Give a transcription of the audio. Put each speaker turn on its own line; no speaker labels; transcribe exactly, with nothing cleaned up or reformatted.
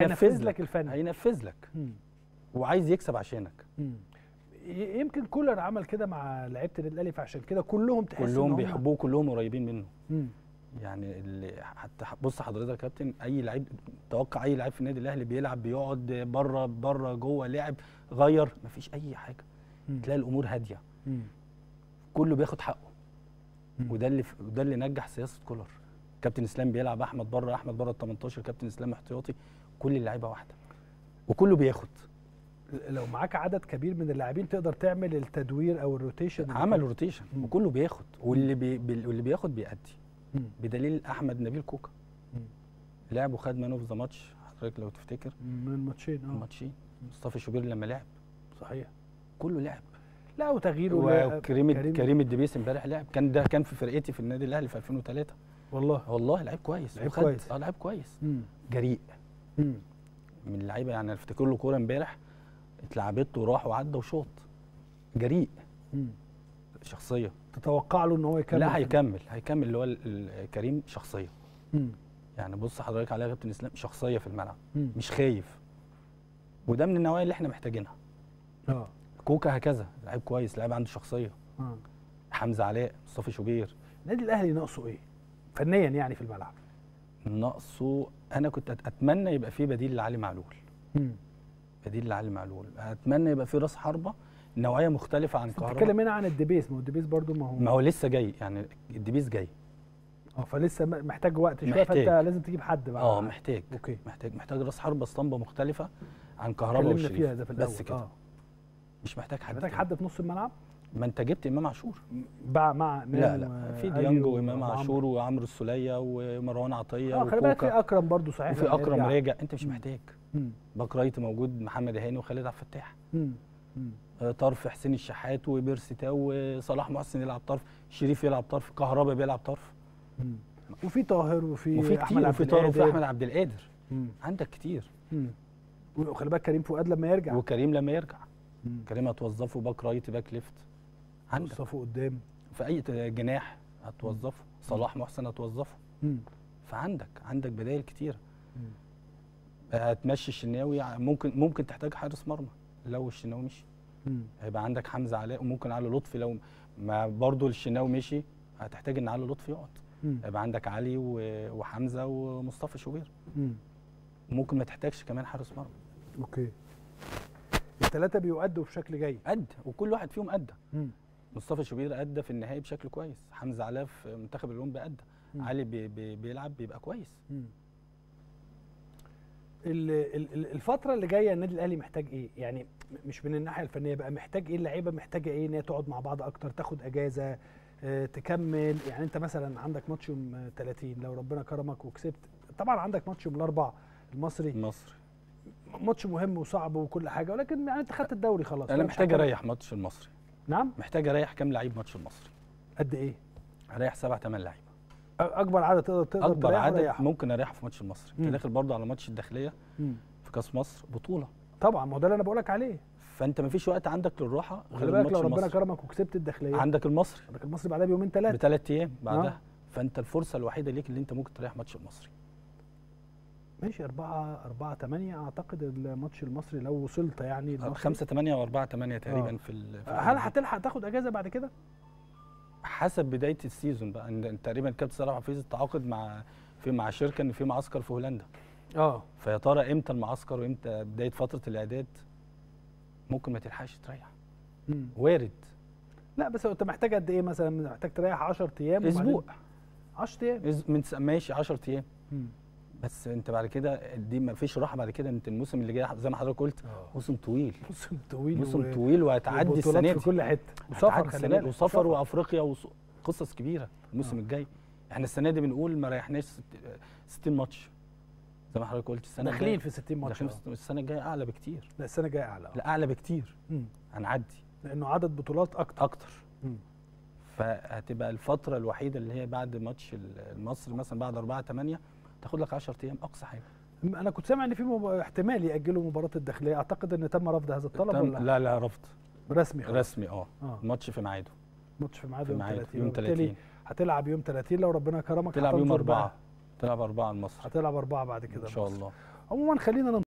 هينفذ لك الفن،
هينفذ لك مم. وعايز يكسب عشانك.
مم. يمكن كولر عمل كده مع لعيبه النادي الاهلي، فعشان كده كلهم تحس
كلهم بيحبوه، كلهم قريبين منه.
مم.
يعني اللي حتى بص حضرتك يا كابتن، اي لعيب توقع اي لعيب في النادي الاهلي بيلعب بيقعد بره بره جوه لعب غير، مفيش اي حاجه. مم. تلاقي الامور هاديه، كله بياخد حقه. مم. وده اللي وده اللي نجح سياسه كولر. كابتن اسلام بيلعب احمد بره، احمد بره ال تمنتاشر، كابتن اسلام احتياطي، كل اللعيبه واحده وكله بياخد.
لو معاك عدد كبير من اللاعبين تقدر تعمل التدوير او الروتيشن.
عمل روتيشن وكله بياخد، واللي بي واللي بياخد بيأدي. مم. بدليل احمد نبيل كوكا لعب وخد مان اوف ذا ماتش حضرتك لو تفتكر
من ماتشين اه
ماتشين. مصطفى شوبير لما لعب
صحيح
كله لعب.
لا وتغييره
وكريم كريم, كريم الدبيس امبارح لعب، كان ده كان في فرقتي في النادي الاهلي في ألفين وتلاتة.
والله
والله لعيب كويس،
لعيب كويس
اه لعيب كويس.
مم.
جريء
مم.
من اللعيبه، يعني افتكر له كوره امبارح اتلعبت وراح وعدى وشوط. جريء. مم. شخصيه
تتوقع له ان هو يكمل؟
لا هيكمل هيكمل اللي هو كريم شخصيه.
مم.
يعني بص حضرتك عليها كابتن اسلام، شخصيه في الملعب.
مم.
مش خايف، وده من النوعيه اللي احنا محتاجينها.
اه
كوكا هكذا لعيب كويس، لعيب عنده شخصيه. اه حمزه علاء، مصطفى شوبير.
النادي الاهلي ناقصه ايه فنيا يعني في الملعب؟
ناقصه، انا كنت اتمنى يبقى فيه بديل لعلي معلول.
مم.
بديل لعلي معلول، اتمنى يبقى فيه راس حربه نوعيه مختلفه عن كهرباء.
بتتكلم هنا عن الدبيس، ما هو الدبيس برضو ما هو
ما هو لسه جاي، يعني الدبيس جاي
اه فلسه محتاج وقت شويه، فانت لازم تجيب حد بقى.
اه محتاج
اوكي
محتاج محتاج راس حربه اسطمبه مختلفه عن كهرباء والشريف.
فيها ده في الأول.
بس كده
آه.
مش محتاج حد
محتاج حد في نص الملعب.
ما انت جبت امام عاشور
مع مع
لا لا في ديانج وامام عاشور وعمرو السوليه ومروان عطيه
اه خلي بالك في اكرم برضو صحيح،
وفي اكرم راجع، انت مش محتاج.
مم.
باك رايت موجود محمد هاني وخالد عبد الفتاح.
مم. مم.
طرف حسين الشحات وبيرسي تاو وصلاح محسن يلعب طرف، شريف يلعب طرف، كهربا بيلعب طرف.
مم. وفي طاهر وفي
وفي
احمد
وفي طاهر وفي احمد عبد القادر. مم. عندك كتير.
مم. وخلي بالك كريم فؤاد لما يرجع،
وكريم لما يرجع. مم. كريم هتوظفه باك رايت باك ليفت،
عندك توظفه قدام
في اي جناح هتوظفه. مم. صلاح محسن هتوظفه.
مم.
فعندك عندك بدائل كتيره. هتمشي الشناوي، ممكن ممكن تحتاج حارس مرمى لو الشناوي مشي. هيبقى عندك حمزه علاء وممكن علي لطفي، لو ما برضه الشناوي مشي هتحتاج ان علي لطفي يقعد. هيبقى عندك علي وحمزه ومصطفى شوبير. ممكن ما تحتاجش كمان حارس مرمى.
اوكي. الثلاثه بيؤدوا بشكل جيد.
ادى وكل واحد فيهم ادى. مصطفى شوبير ادى في النهائي بشكل كويس، حمزه علاء في منتخب الاولمبي ادى، علي بي بي بيلعب بيبقى كويس. مم.
الفترة اللي جاية النادي الأهلي محتاج إيه؟ يعني مش من الناحية الفنية بقى، محتاج إيه؟ اللعيبة محتاجة إيه؟ إن هي تقعد مع بعض أكتر، تاخد أجازة، اه تكمل. يعني أنت مثلا عندك ماتش يوم تلاتين لو ربنا كرمك وكسبت، طبعا عندك ماتش يوم الأربعاء المصري.
المصري
ماتش مهم وصعب وكل حاجة، ولكن يعني أنت خدت الدوري خلاص.
أنا محتاج أريح ماتش المصري.
نعم؟
محتاج أريح كام لعيب ماتش المصري؟
قد إيه؟
أريح سبع ثمان لعيبة.
اكبر عدد تقدر تقدر
اكبر عدد وريحه. ممكن اريحه في ماتش المصري. انت داخل برضه على ماتش الداخليه
مم.
في كاس مصر بطوله.
طبعا ما هو ده اللي انا بقول لك عليه.
فانت ما فيش وقت عندك للراحه
غير الماتش. خلي بالك لو ربنا كرمك وكسبت الداخليه
عندك المصري
عندك المصري بعدها بيومين ثلاثه
بثلاث ايام بعدها. آه. فانت الفرصه الوحيده ليك اللي انت ممكن تريح ماتش المصري.
ماشي أربعة أربعة ثمانية أعتقد الماتش المصري لو وصلت يعني
خمسة ثمانية وأربعة ثمانية تقريبا. آه. في, في
هل هتلحق تاخد اجازه بعد كده؟
حسب بدايه السيزون بقى، ان تقريبا الكابتن صلاح حفيظ تعاقد مع في مع شركه ان في معسكر في هولندا.
اه
فيا ترى امتى المعسكر وامتى بدايه فتره الاعداد؟ ممكن ما تلحقش تريح.
مم.
وارد.
لا بس انت محتاج قد ايه مثلا؟ محتاج تريح عشرة ايام
اسبوع
عشرة ايام
إز... من ماشي عشرة ايام. مم. بس انت بعد كده دي ما فيش راحه بعد كده. انت الموسم اللي جاي زي ما حضرتك قلت موسم طويل.
موسم طويل
موسم و... طويل وهتعدي السنه دي
في كل حته وسفر
خلي بالك وسفر وافريقيا وقصص كبيره الموسم آه. الجاي. احنا السنه دي بنقول ما ريحناش ستين ماتش زي ما حضرتك قلت. السنه
داخلين في ستين ماتش.
السنه الجايه اعلى بكتير.
لا السنه الجايه اعلى.
لا اعلى بكتير. مم. هنعدي
لانه عدد بطولات اكتر
اكتر. مم. فهتبقى الفتره الوحيده اللي هي بعد ماتش المصري مثلا بعد أربعة ثمانية تاخد لك عشرة ايام اقصى حاجه.
انا كنت سامع ان في مب... احتمال ياجلوا مباراه الداخليه، اعتقد ان تم رفض هذا الطلب ولا
لا؟ لا رفض
رسمي خلاص.
رسمي اه, آه. ماتش في ميعاده.
ماتش في ميعاده يوم ثلاثين.
يوم ثلاثين
هتلعب يوم ثلاثين لو ربنا كرمك.
تلعب يوم أربعة. تلعب أربعة المصري.
هتلعب أربعة بعد كده
ان شاء الله.
عموما خلينا